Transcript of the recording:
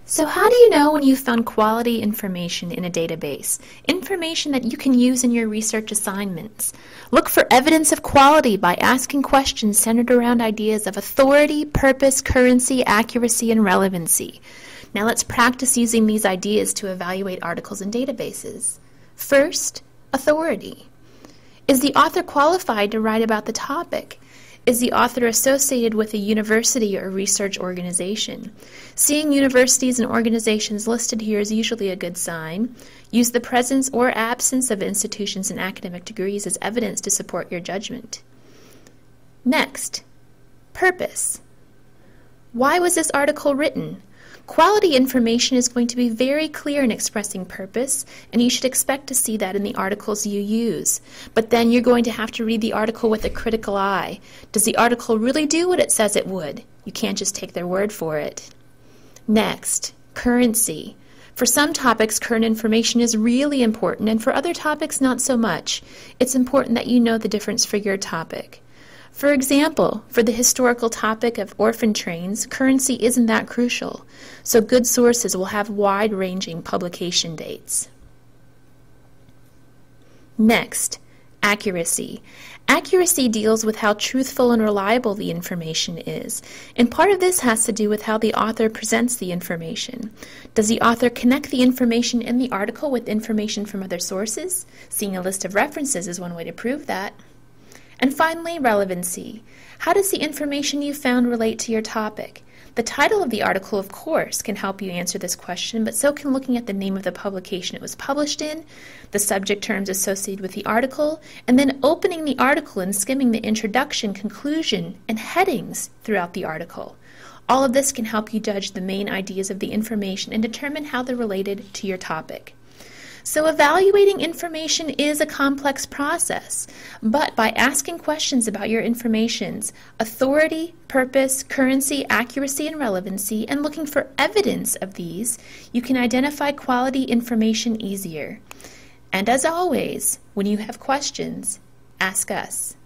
So how do you know when you've found quality information in a database? Information that you can use in your research assignments. Look for evidence of quality by asking questions centered around ideas of authority, purpose, currency, accuracy, and relevancy. Now let's practice using these ideas to evaluate articles in databases. First, authority. Is the author qualified to write about the topic? Is the author associated with a university or research organization? Seeing universities and organizations listed here is usually a good sign. Use the presence or absence of institutions and academic degrees as evidence to support your judgment. Next, purpose. Why was this article written? Quality information is going to be very clear in expressing purpose, and you should expect to see that in the articles you use. But then you're going to have to read the article with a critical eye. Does the article really do what it says it would? You can't just take their word for it. Next, currency. For some topics, current information is really important, and for other topics, not so much. It's important that you know the difference for your topic. For example, for the historical topic of orphan trains, currency isn't that crucial, so good sources will have wide-ranging publication dates. Next, accuracy. Accuracy deals with how truthful and reliable the information is, and part of this has to do with how the author presents the information. Does the author connect the information in the article with information from other sources? Seeing a list of references is one way to prove that. And finally, relevancy. How does the information you found relate to your topic? The title of the article, of course, can help you answer this question, but so can looking at the name of the publication it was published in, the subject terms associated with the article, and then opening the article and skimming the introduction, conclusion, and headings throughout the article. All of this can help you judge the main ideas of the information and determine how they're related to your topic. So evaluating information is a complex process, but by asking questions about your information's authority, purpose, currency, accuracy, and relevancy, and looking for evidence of these, you can identify quality information easier. And as always, when you have questions, ask us.